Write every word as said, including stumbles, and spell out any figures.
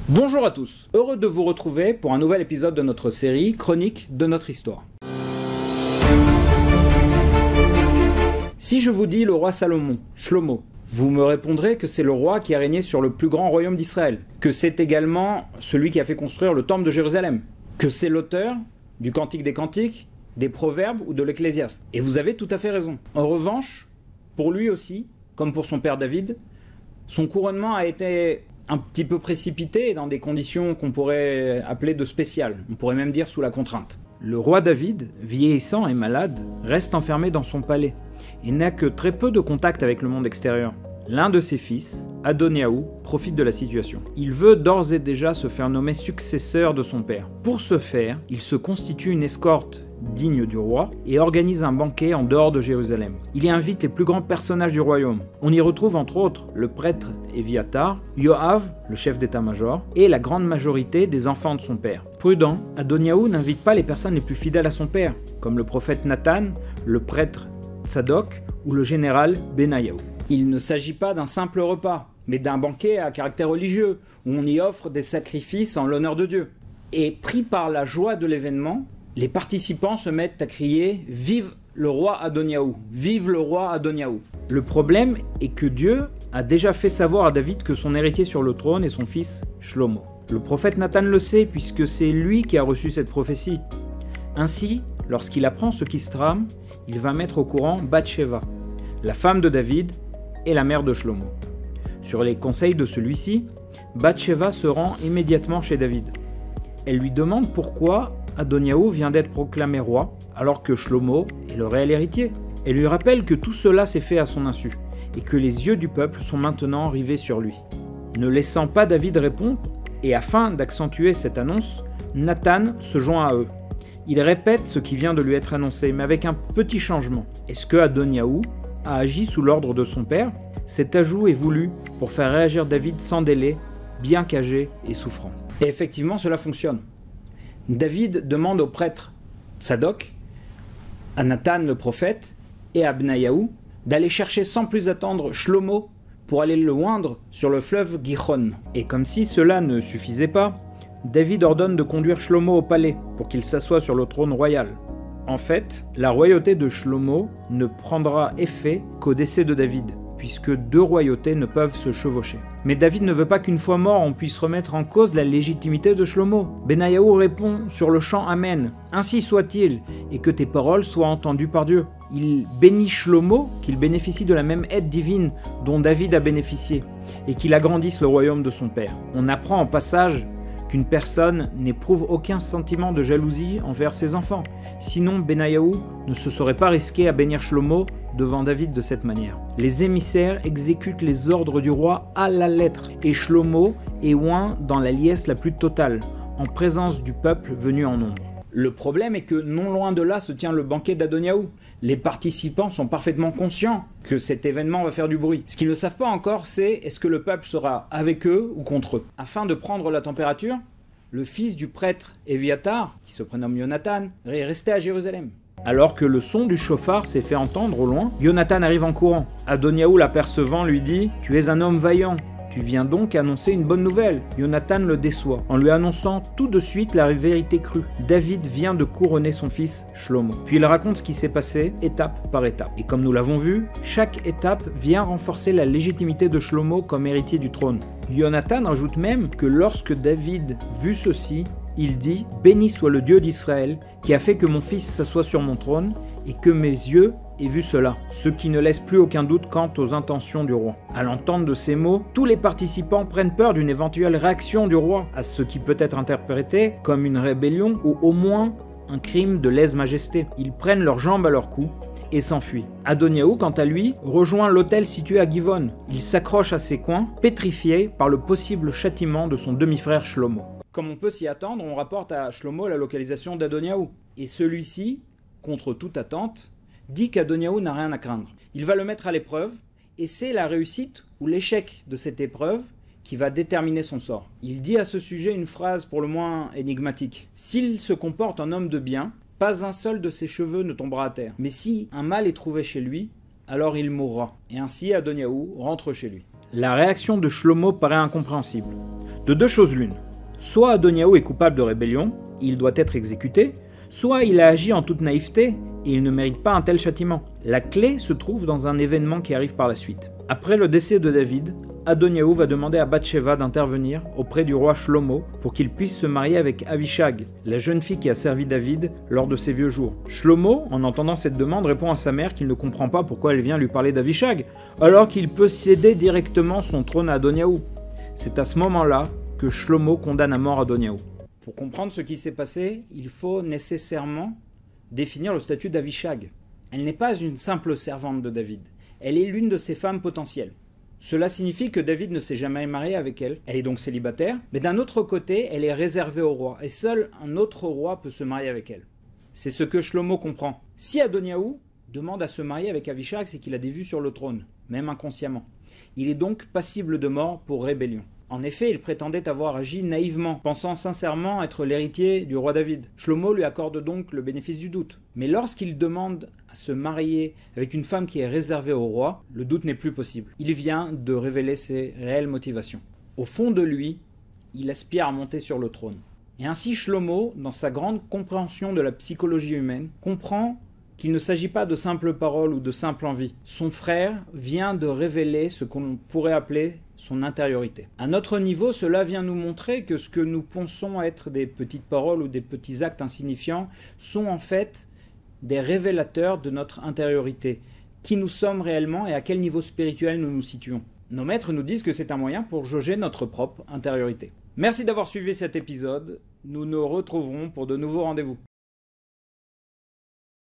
Bonjour à tous, heureux de vous retrouver pour un nouvel épisode de notre série Chronique de notre histoire. Si je vous dis le roi Salomon, Shlomo, vous me répondrez que c'est le roi qui a régné sur le plus grand royaume d'Israël, que c'est également celui qui a fait construire le temple de Jérusalem, que c'est l'auteur du Cantique des Cantiques, des Proverbes ou de l'Ecclésiaste. Et vous avez tout à fait raison. En revanche, pour lui aussi, comme pour son père David, son couronnement a été un petit peu précipité et dans des conditions qu'on pourrait appeler de spéciales, on pourrait même dire sous la contrainte. Le roi David, vieillissant et malade, reste enfermé dans son palais et n'a que très peu de contact avec le monde extérieur. L'un de ses fils, Adoniaou, profite de la situation. Il veut d'ores et déjà se faire nommer successeur de son père. Pour ce faire, il se constitue une escorte digne du roi et organise un banquet en dehors de Jérusalem. Il y invite les plus grands personnages du royaume. On y retrouve entre autres le prêtre Éviatar, Yoav, le chef d'état-major, et la grande majorité des enfants de son père. Prudent, Adoniaou n'invite pas les personnes les plus fidèles à son père, comme le prophète Nathan, le prêtre Tsadok ou le général Benayahu. Il ne s'agit pas d'un simple repas, mais d'un banquet à caractère religieux, où on y offre des sacrifices en l'honneur de Dieu. Et pris par la joie de l'événement, les participants se mettent à crier « Vive le roi Adoniaou ! Vive le roi Adoniaou !» Le problème est que Dieu a déjà fait savoir à David que son héritier sur le trône est son fils Shlomo. Le prophète Nathan le sait puisque c'est lui qui a reçu cette prophétie. Ainsi, lorsqu'il apprend ce qui se trame, il va mettre au courant Bathsheba, la femme de David et la mère de Shlomo. Sur les conseils de celui-ci, Bathsheba se rend immédiatement chez David. Elle lui demande pourquoi Adoniaou vient d'être proclamé roi, alors que Shlomo est le réel héritier. Elle lui rappelle que tout cela s'est fait à son insu, et que les yeux du peuple sont maintenant rivés sur lui. Ne laissant pas David répondre, et afin d'accentuer cette annonce, Nathan se joint à eux. Il répète ce qui vient de lui être annoncé, mais avec un petit changement. Est-ce que Adoniaou a agi sous l'ordre de son père? Cet ajout est voulu pour faire réagir David sans délai, bien qu'âgé et souffrant. Et effectivement, cela fonctionne. David demande au prêtre Tsadok, à Nathan le prophète et à Benayahu d'aller chercher sans plus attendre Shlomo pour aller le oindre sur le fleuve Gihon. Et comme si cela ne suffisait pas, David ordonne de conduire Shlomo au palais pour qu'il s'assoie sur le trône royal. En fait, la royauté de Shlomo ne prendra effet qu'au décès de David, puisque deux royautés ne peuvent se chevaucher. Mais David ne veut pas qu'une fois mort, on puisse remettre en cause la légitimité de Shlomo. Benayahu répond sur le champ Amen. Ainsi soit-il, et que tes paroles soient entendues par Dieu. Il bénit Shlomo, qu'il bénéficie de la même aide divine dont David a bénéficié, et qu'il agrandisse le royaume de son père. On apprend en passage qu'une personne n'éprouve aucun sentiment de jalousie envers ses enfants. Sinon, Benayahu ne se serait pas risqué à bénir Shlomo devant David de cette manière. Les émissaires exécutent les ordres du roi à la lettre, et Shlomo est oint dans la liesse la plus totale, en présence du peuple venu en nombre. Le problème est que non loin de là se tient le banquet d'Adoniaou. Les participants sont parfaitement conscients que cet événement va faire du bruit. Ce qu'ils ne savent pas encore, c'est est-ce que le peuple sera avec eux ou contre eux. Afin de prendre la température, le fils du prêtre Éviatar, qui se prénomme Jonathan, est resté à Jérusalem. Alors que le son du chauffard s'est fait entendre au loin, Jonathan arrive en courant. Adoniaou, l'apercevant, lui dit « Tu es un homme vaillant. Tu viens donc annoncer une bonne nouvelle. » Jonathan le déçoit, en lui annonçant tout de suite la vérité crue. David vient de couronner son fils Shlomo. Puis il raconte ce qui s'est passé, étape par étape. Et comme nous l'avons vu, chaque étape vient renforcer la légitimité de Shlomo comme héritier du trône. Jonathan ajoute même que lorsque David vit ceci, il dit « Béni soit le Dieu d'Israël, qui a fait que mon fils s'assoie sur mon trône, et que mes yeux aient vu cela », ce qui ne laisse plus aucun doute quant aux intentions du roi. À l'entente de ces mots, tous les participants prennent peur d'une éventuelle réaction du roi, à ce qui peut être interprété comme une rébellion ou au moins un crime de lèse-majesté. Ils prennent leurs jambes à leur cou et s'enfuient. Adoniaou, quant à lui, rejoint l'hôtel situé à Givon. Il s'accroche à ses coins, pétrifié par le possible châtiment de son demi-frère Shlomo. Comme on peut s'y attendre, on rapporte à Shlomo la localisation d'Adoniaou. Et celui-ci, contre toute attente, dit qu'Adoniaou n'a rien à craindre. Il va le mettre à l'épreuve, et c'est la réussite ou l'échec de cette épreuve qui va déterminer son sort. Il dit à ce sujet une phrase pour le moins énigmatique. « S'il se comporte en homme de bien, pas un seul de ses cheveux ne tombera à terre. Mais si un mal est trouvé chez lui, alors il mourra. » Et ainsi Adoniaou rentre chez lui. La réaction de Shlomo paraît incompréhensible. De deux choses l'une. Soit Adoniaou est coupable de rébellion, il doit être exécuté, soit il a agi en toute naïveté et il ne mérite pas un tel châtiment. La clé se trouve dans un événement qui arrive par la suite. Après le décès de David, Adoniaou va demander à Bathsheba d'intervenir auprès du roi Shlomo pour qu'il puisse se marier avec Avishag, la jeune fille qui a servi David lors de ses vieux jours. Shlomo, en entendant cette demande, répond à sa mère qu'il ne comprend pas pourquoi elle vient lui parler d'Avishag, alors qu'il peut céder directement son trône à Adoniaou. C'est à ce moment-là que Shlomo condamne à mort Adoniaou. Pour comprendre ce qui s'est passé, il faut nécessairement définir le statut d'Avishag. Elle n'est pas une simple servante de David, elle est l'une de ses femmes potentielles. Cela signifie que David ne s'est jamais marié avec elle, elle est donc célibataire, mais d'un autre côté, elle est réservée au roi, et seul un autre roi peut se marier avec elle. C'est ce que Shlomo comprend. Si Adoniaou demande à se marier avec Avishag, c'est qu'il a des vues sur le trône, même inconsciemment. Il est donc passible de mort pour rébellion. En effet, il prétendait avoir agi naïvement, pensant sincèrement être l'héritier du roi David. Shlomo lui accorde donc le bénéfice du doute. Mais lorsqu'il demande à se marier avec une femme qui est réservée au roi, le doute n'est plus possible. Il vient de révéler ses réelles motivations. Au fond de lui, il aspire à monter sur le trône. Et ainsi Shlomo, dans sa grande compréhension de la psychologie humaine, comprend qu'il ne s'agit pas de simples paroles ou de simples envies. Son frère vient de révéler ce qu'on pourrait appeler son intériorité. À notre niveau, cela vient nous montrer que ce que nous pensons être des petites paroles ou des petits actes insignifiants sont en fait des révélateurs de notre intériorité, qui nous sommes réellement et à quel niveau spirituel nous nous situons. Nos maîtres nous disent que c'est un moyen pour jauger notre propre intériorité. Merci d'avoir suivi cet épisode, nous nous retrouverons pour de nouveaux rendez-vous.